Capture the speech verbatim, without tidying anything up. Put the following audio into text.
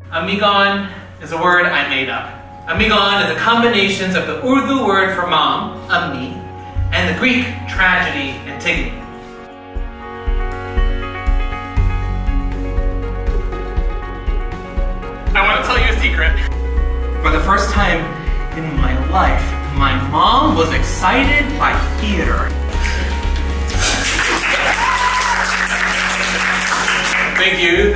Antigone is a word I made up. Antigone is a combination of the Urdu word for mom, Ammi, and the Greek tragedy, Antigone. I want to tell you a secret. For the first time in my life, my mom was excited by theater. Thank you.